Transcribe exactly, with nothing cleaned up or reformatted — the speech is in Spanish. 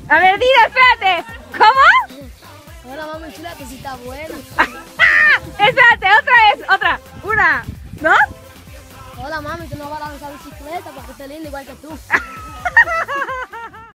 A ver, dile, espérate. ¿Cómo? Hola, mami chula, que sí está buena. Espérate, otra vez, otra. Una, dos. Hola, mami, tú no vas a usar bicicleta porque te linda igual que tú.